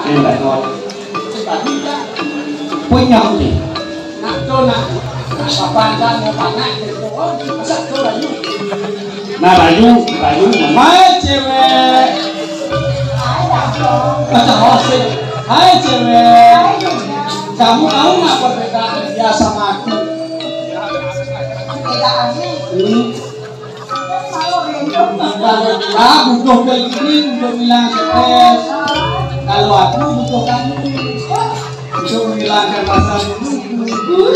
Đây là con. Quên nhau gì? Nak tu nak. Papan dan panak itu. Masa tu laju. Nah baju Hai cewek. Macam hosi. Hai cewek. Kamu tahu nggak perbedaan dia sama aku? Ah, butuh kayak gini untuk bilang stres. Kalau aku butuh kamu untuk menghilangkan rasa menunggu.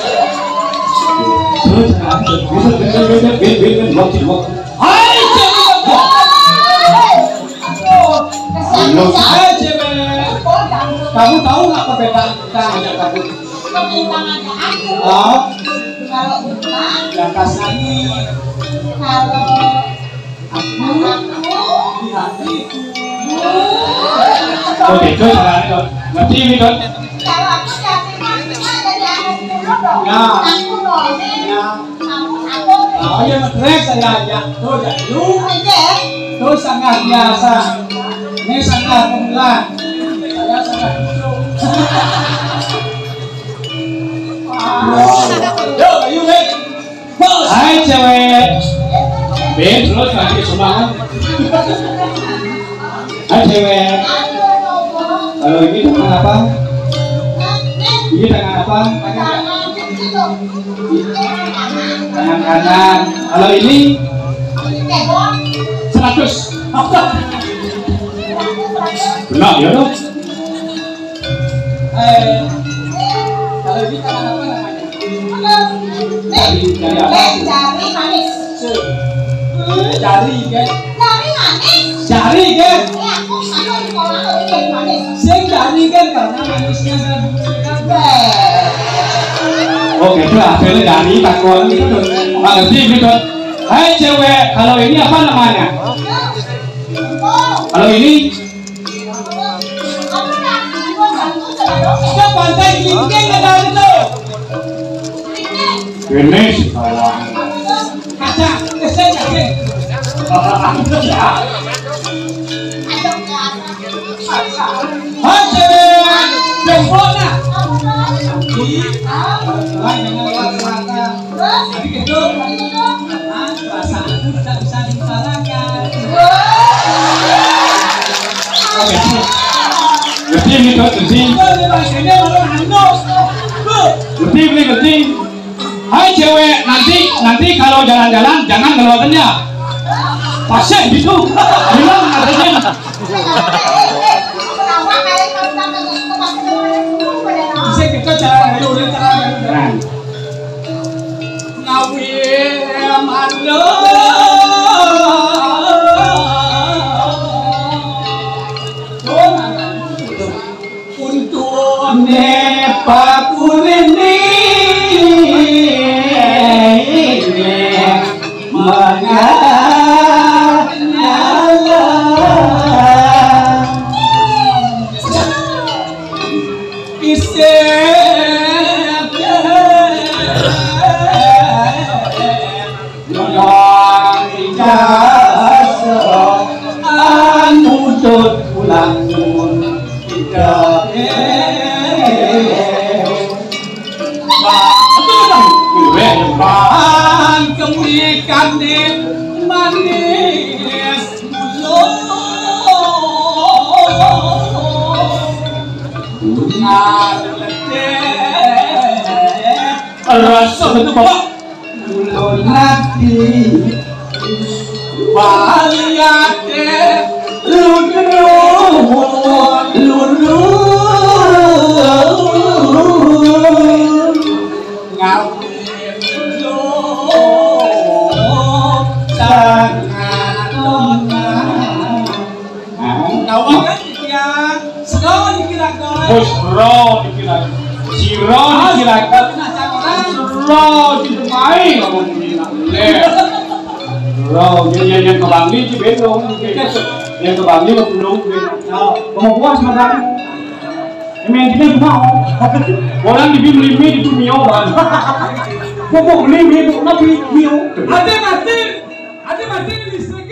Hai cewek. Hai cewek. Kamu tahu nggak perbedaan kita ngajak kamu? Oh, kalau bukan yang kasani. Kalau aku Di hatiku. Oke, coy, ngerti ini coy. kalau aku jatuhnya dari anak dulu dong. Ya. Aku dong. Ya. Aku Oh ya ngetrek saya aja. Tuh jadi lu. aja. Tuh sangat biasa. Ini sangat pemula. Saya sangat lucu. Yo, ayo Ben. Bos. Hai cewek. Ben, terus lagi semangat. Hai cewek. Kalau ini tangan apa? Ini tangan apa? Tangan kanan. Kalau ini 100. Benar ya dong? Kalau ini tangan apa namanya? Jari manis. Jari kan? Jari manis. Jari kan? Aku sama di sekolah kalau jari manis. Sing jari kan karena manisnya kan. Oke, itu hasilnya dari takon itu tuh. Nggak ngerti gitu. Hai cewek, kalau ini apa namanya? Kalau ini Ke pantai Klingking ada itu. ini sih kawan. Kaca, saya yakin. Hai cewek, jempol nah. Jangan lewat selatan. Jadi gitu. Perasaanku tidak bisa diutarakan. Oke, ngerti ini tuh, ngerti. Ini malah handuk. Ngerti. Hai cewek, nanti kalau jalan-jalan jangan ngeluarinnya. Pasien gitu. Gimana ngertinya? Bisa kita cara ngayu, cara ngayu. Ngawim ando. Untuk Nepakulini kemuliaan manis rasa itu bapak ulun nanti baliake lulu ngawin lo sangat ngawang kan ya segala dikira-kira bos bro dikira si Ro dikira Ro di main ngomong gini Ro yang ke Bangli di Bedong yang ke Bangli ke Belum kamu puas madam emang kita mau orang di beli di Mio ban kok beli itu nabi Mio ada mati listrik